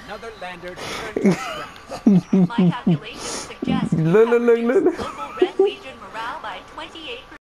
Another lander turned to scrap. My calculations suggest you Look, have look, look, reduced look. local Red Legion morale by 28%.